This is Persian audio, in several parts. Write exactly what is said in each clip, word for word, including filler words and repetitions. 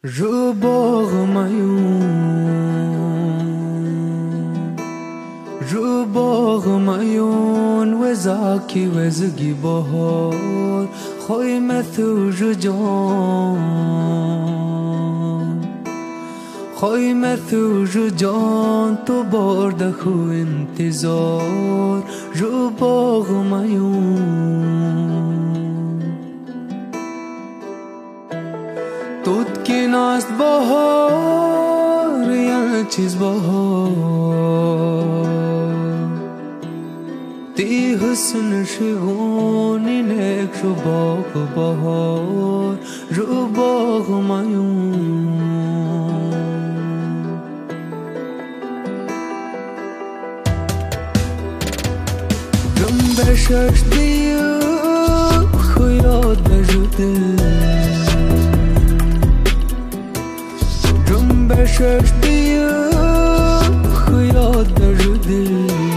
رباغ ميون رباغ ميون وزاكي وزقي بهار خوي مثور جان خوي مثور جان تو برده خو انتظار رباغ ميون توت کی ناست بهار یا چیز بهار تی حسن شگونی نیک رو باغ بهار رو باغ میون رم بشش دیو خویاد بجده بشش دیو خیاد درده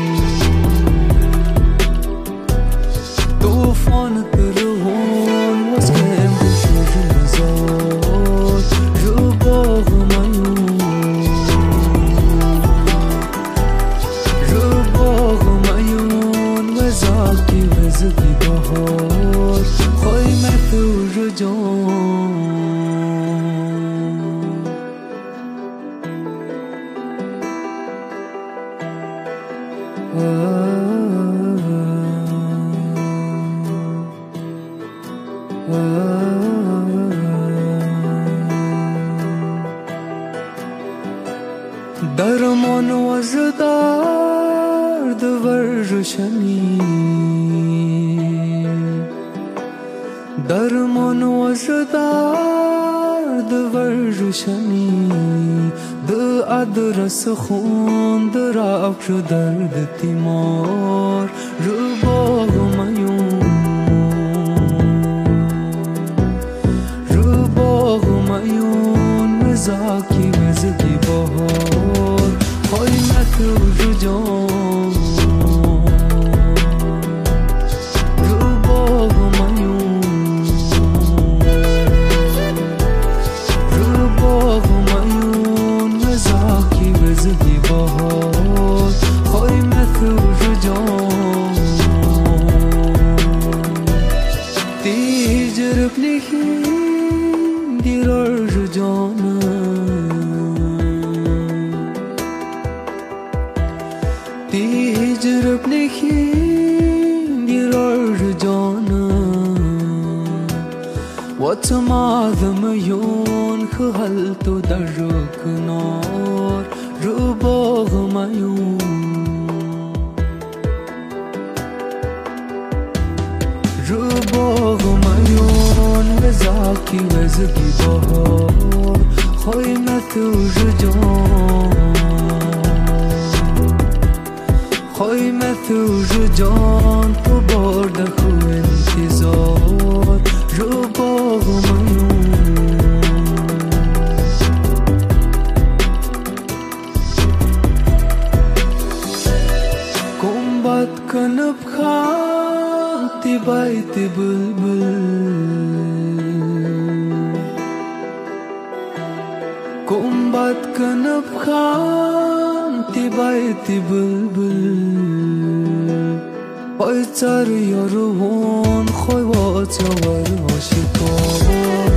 توفان ترهون وز کم بشش نزاد جو باغ میون جو باغ میون وزاکی وزدی بهار خوی مثور جان درمان وزدار دور شنی درمان وزدار دور شنی د ادرس خون دراب شو درد تیمار رو باغ میون رو باغ میون مزاکی مزدی بهار خوی مثور جان رو باغ میون رو باغ میون مزاکی مزدی بهار خوی مثور جان تیجرب نخین دیرار جانم تیجرب نخین دیرار جانم واتماذ میون خهلتو در کنار رو باغ میون رو باغ میون وزاکی وزدی بهار خوی مثور جان خوی مثور جان تو برده خو انتظار رو باغ میون کمبت کنب خان تی بیت بلبل کمبت کنب خان تی بیت بلبل پای سر یارون خوی وات یاور آشکار